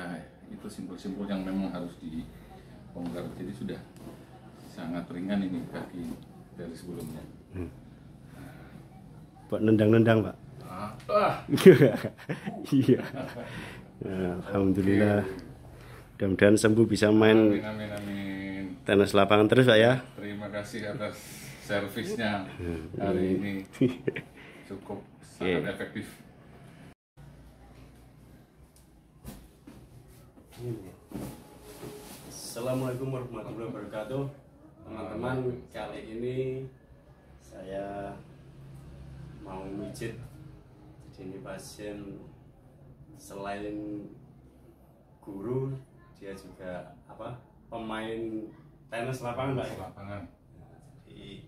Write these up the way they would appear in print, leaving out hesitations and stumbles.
ya itu simpul-simpul yang memang harus dibongkar. Jadi sudah sangat ringan ini kaki dari sebelumnya. Pak nendang-nendang Pak. Iya. Alhamdulillah. Mudah-mudahan sembuh bisa main Amin. tenis lapangan terus Pak ya. Terima kasih atas servisnya hari ini, cukup sangat efektif. Assalamualaikum warahmatullahi wabarakatuh. Teman-teman, kali ini saya mau mijit. Jadi ini pasien selain guru, dia juga pemain tenis lapangan Pak. Lapangan. Jadi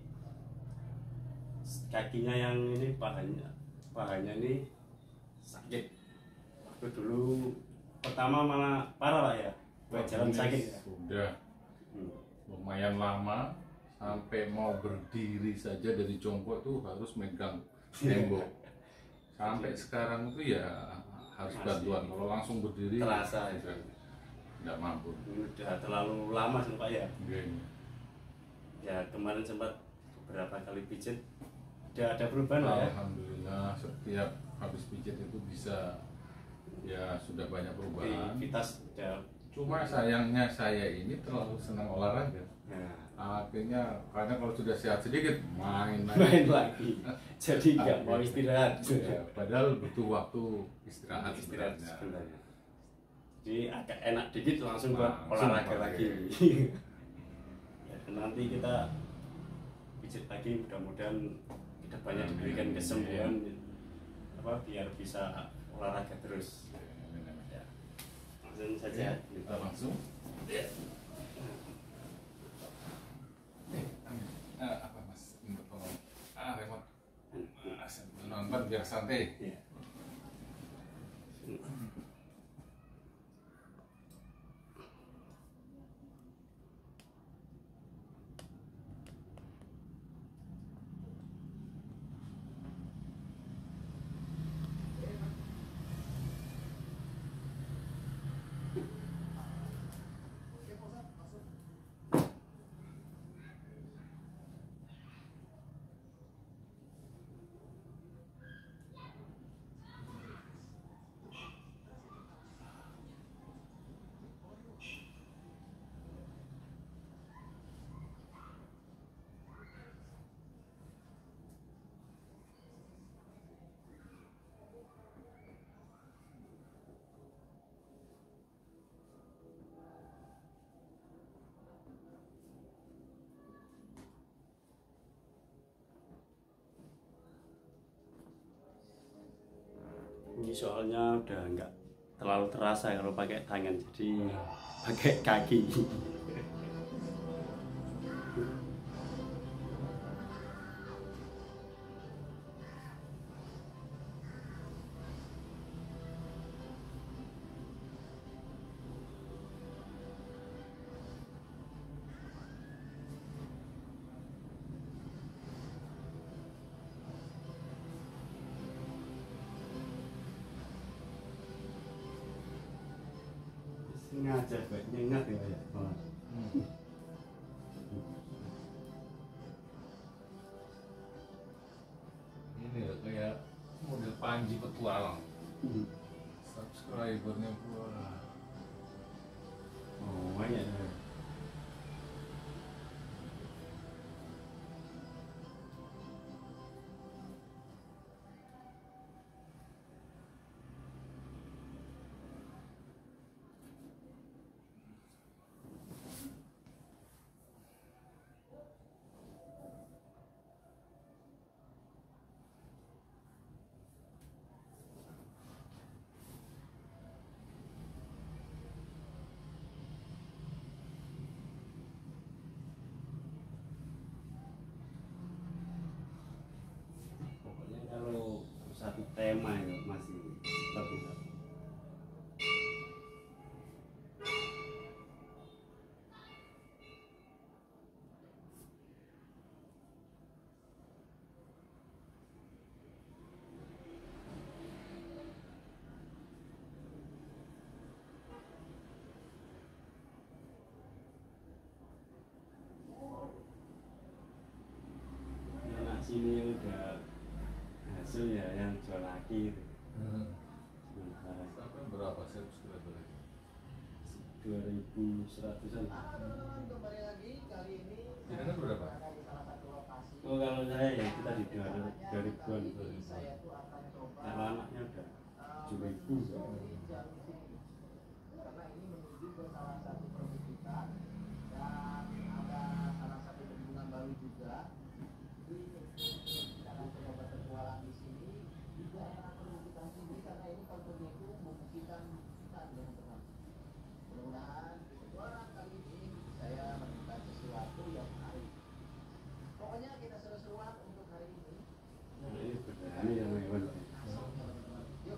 kakinya yang ini pahanya ini sakit. Waktu dulu pertama malah parah Pak ya. Buat jalan sakit ya. Sudah lumayan lama, sampai mau berdiri saja dari jongkok tuh harus megang tembok. Sampai sekarang itu ya harus bantuan. Kalau langsung berdiri terasa ya. Tidak mampu. Udah terlalu lama sih Pak ya. Ya Kemarin sempat beberapa kali pijit, udah ada perubahan Pak ya. Alhamdulillah, setiap habis pijit itu bisa ya sudah banyak perubahan. Aktivitas udah. Cuma sayangnya saya ini terlalu senang olahraga. Akhirnya karena kalau sudah sehat sedikit main lagi. Jadi nggak mau istirahat. Ya, padahal butuh waktu istirahat sebenarnya. Jadi agak enak dikit langsung buat olahraga lagi. Ya, nanti kita pijit lagi, mudah-mudahan kita banyak diberikan kesembuhan biar bisa olahraga terus. Ya. Langsung saja Kita langsung. Apa Mas? Minta tolong. Remote. Nonton biar santai. Ya. Ini soalnya udah nggak terlalu terasa kalau pakai tangan, jadi pakai kaki. Sengaja buat nyengat ya Pak. Ini ya kayak model Panji Petualang. Subscribernya wah. Oh banyak ya. subscriber? 2.100-an. Kembali lagi kali ini Jenengan berapa? di salah satu lokasi. Oh kalau saya ya itu tadi 2.000-an. Saya tuh akan coba Kalau anaknya udah 7.000. di jam sini. Karena ini menuju ke salah satu perbukitan dan ada salah satu bendungan baru juga. Jadi kita akan coba berpetualang di sini di daerah perbukitan sini karena ini konturnya itu perbukitan hutan ya teman-teman. Mudah-mudahan di petualang kali ini saya menemukan sesuatu yang menarik. Pokoknya kita seru-seruan untuk hari ini. Nah, ini berani sama hewan. Yuk.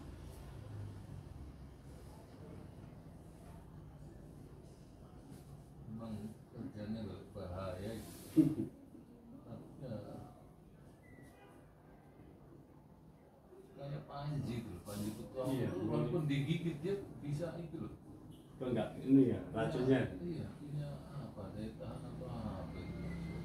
Memang kerjanya bahaya itu. Ya, kayak Panji itu, Panji Kutuamu Iya, itu walaupun digigit dia bisa itu loh. Kok enggak ini ya racunnya? Iya, punya apa daya tahan atau apa itu.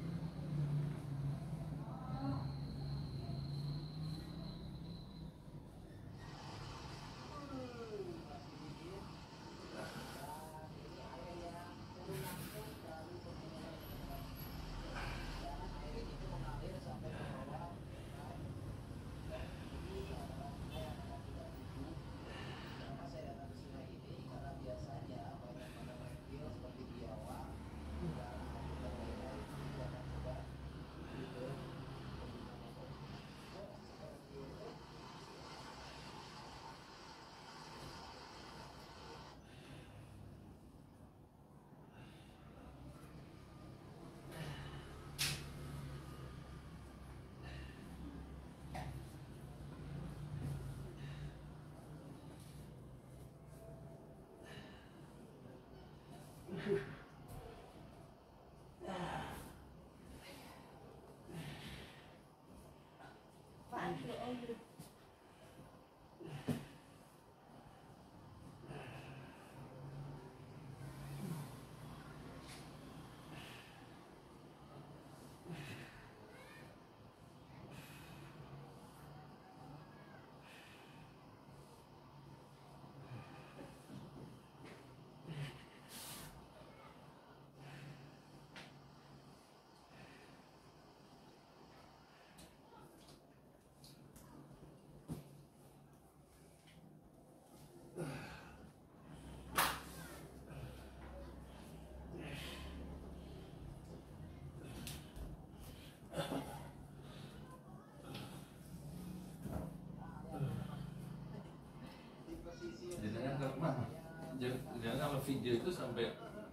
Jangan kalau video itu sampai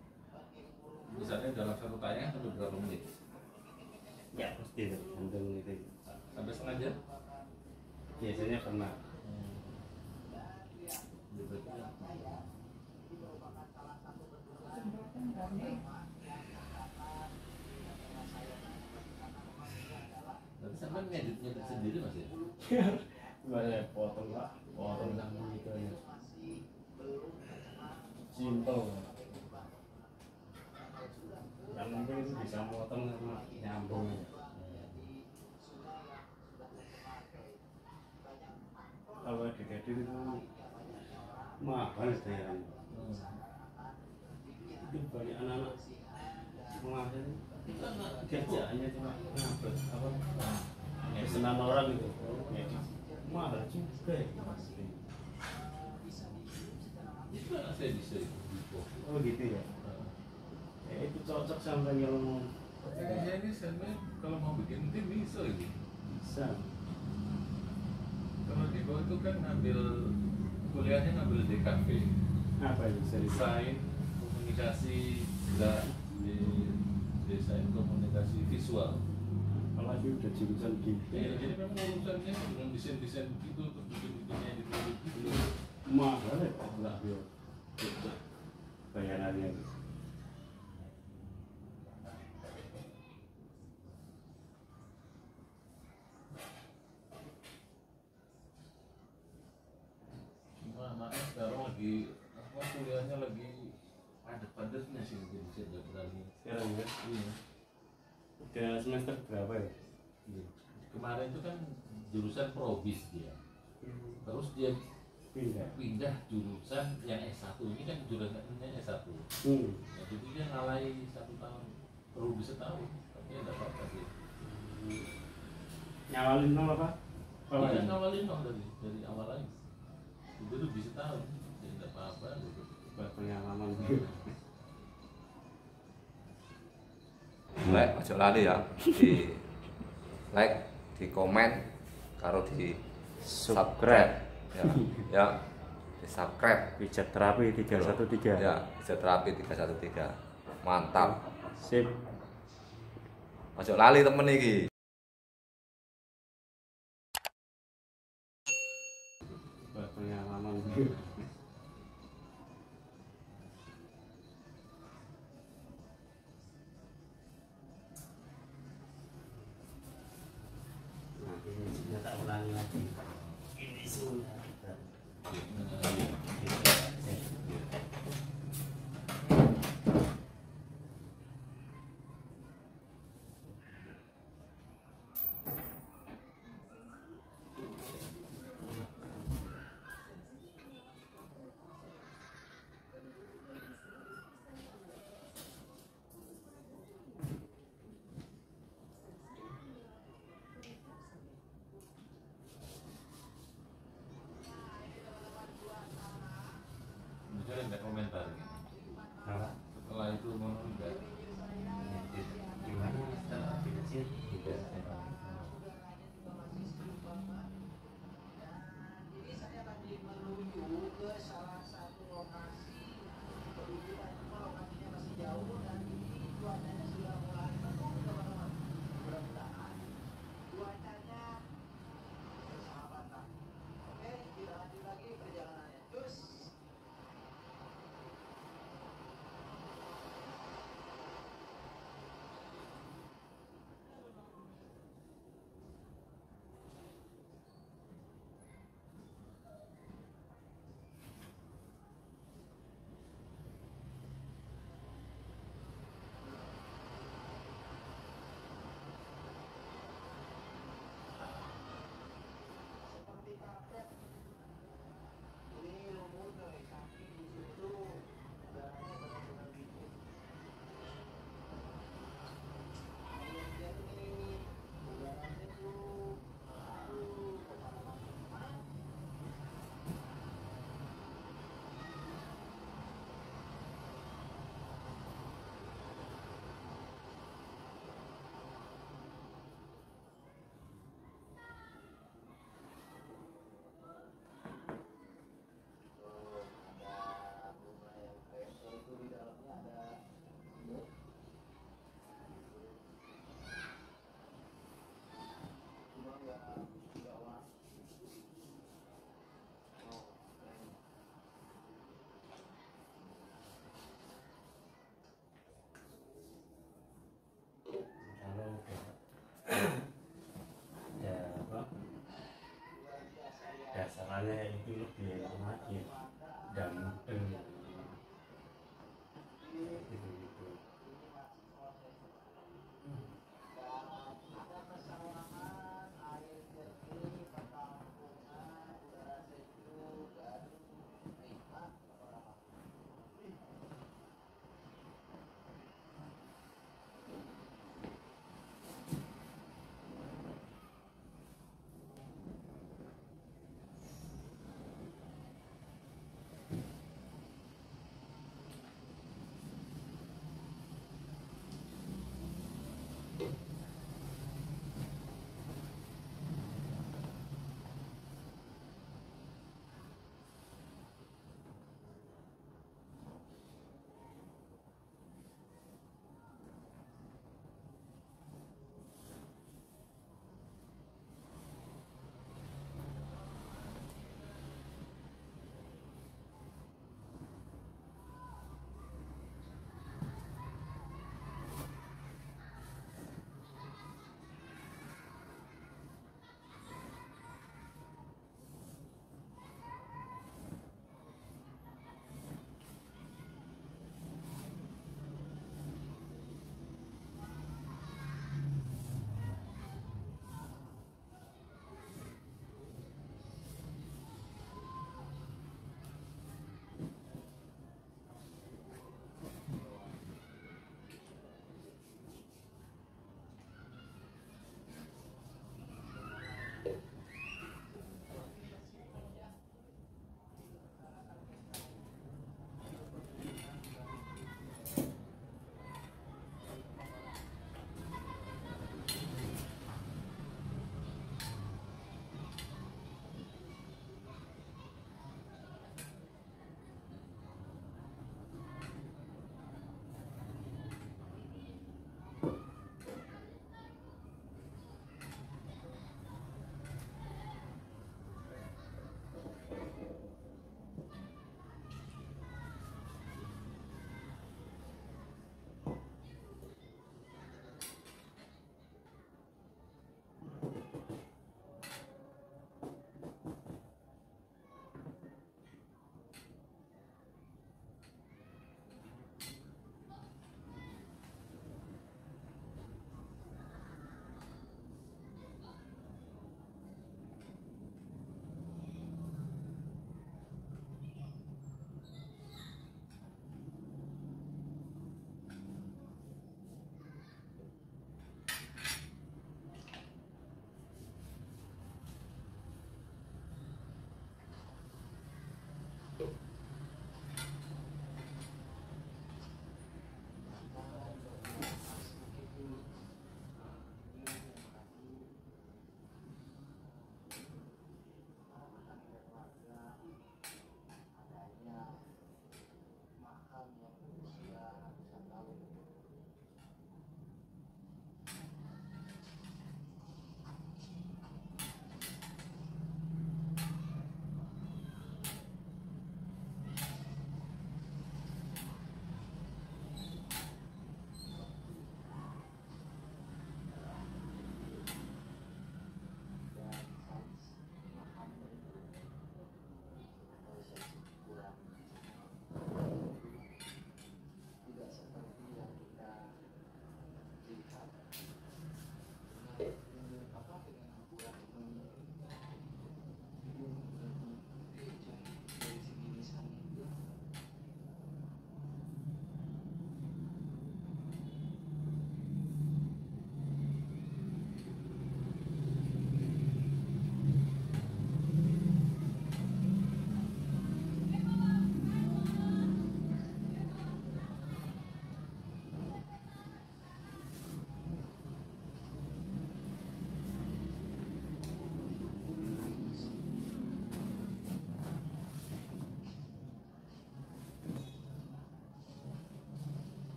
misalnya dalam satu tayangan sampai berapa menit? Ya pasti gantung itu. Sampai setengah jam? Biasanya pernah. Tapi sampai ngedit sendiri mas ya? Banyak potong pak, potong sama gitu ya. Simple. Yang penting itu bisa potong sama nyambung. Kalau adik-adik itu mahal ya. Itu banyak anak-anak mahal itu. Kerjaannya cuma ngabet apa? Pesanan orang itu. Mahal juga ya. Itu anak saya bisa itu. Oh gitu ya. Itu cocok sampai yang Saya ini sebenarnya kalau mau bikin tim bisa ini. bisa. Kalau di bawah itu kan ngambil kuliahnya ngambil DKV, Apa itu serius? desain komunikasi di desain komunikasi visual. Apalagi udah jurusan gitu. Jadi memang urusannya dengan desain begitu terus bikin-bikinnya gitu. Mahal ya enggak bio. Bayarannya itu. Cuma anaknya sekarang lagi apa kuliahnya lagi padat-padatnya sih jadi saya berani. Sekarang ya. Iya. Udah semester berapa ya? Iya. Kemarin itu kan jurusan probis dia. Terus dia pindah jurusan yang S1 ini kan jurusannya S1. Ya, jadi dia ngalai 1 tahun, perlu bisa tahu, tapi ada apa-apa sih. Nyawalin nol apa? Iya, ngawalin nol dari awal lagi. Itu tuh bisa tahu, jadi tidak apa-apa gitu. Buat pengalaman. Like, ojo lali ya, di like, di komen, karo di subscribe, ya, di subscribe. Pijat terapi 313. Ya, pijat terapi 313. Mantap. Sip. Ojo lali temen iki. Buat pengalaman. Nah, ini sudah tak ulangi lagi. Ini sudah. Misalnya ada komentar gitu. Apa? Setelah itu enggak. Gimana secara aplikasi? Jadi saya tadi menuju ke salah satu lokasi perbukitan, lokasinya masih jauh dan ini cuacanya sudah mulai mendung teman-teman. Mudah-mudahan cuacanya bersahabatan. Oke, kita lanjut lagi perjalanannya. Cus.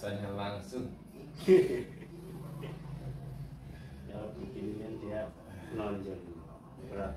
rasanya langsung. Ya begini kan dia nonjol berat.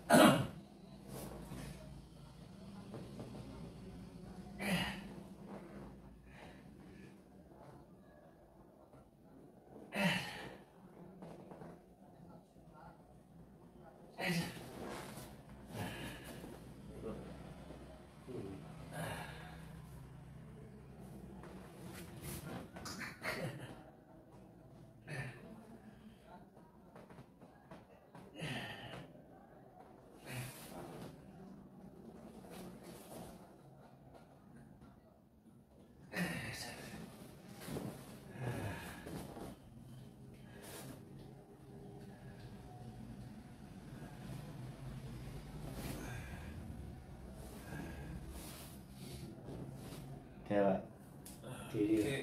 Ya Pak. Berdiri.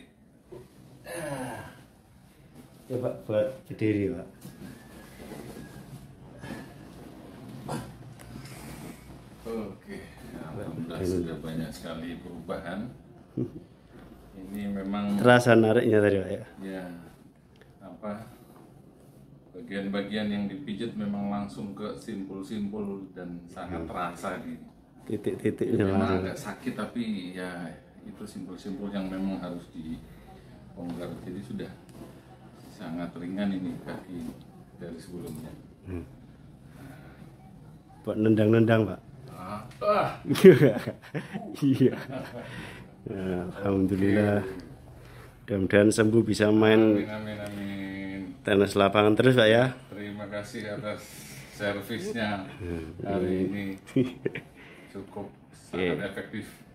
Ya Pak, buat berdiri Pak. Oke, alhamdulillah sudah banyak sekali perubahan. Ini memang Terasa nariknya tadi Pak ya. ya apa bagian-bagian yang dipijat memang langsung ke simpul-simpul dan sangat terasa di Titik-titiknya memang langsung. agak sakit tapi ya itu simpul-simpul yang memang harus dibongkar, jadi sudah sangat ringan ini kaki dari sebelumnya. Buat nendang-nendang Pak. Iya. Nah, alhamdulillah. Mudah-mudahan sembuh bisa main Amin, amin, amin. tenis lapangan terus Pak ya. Terima kasih atas servisnya hari ini, cukup sangat efektif.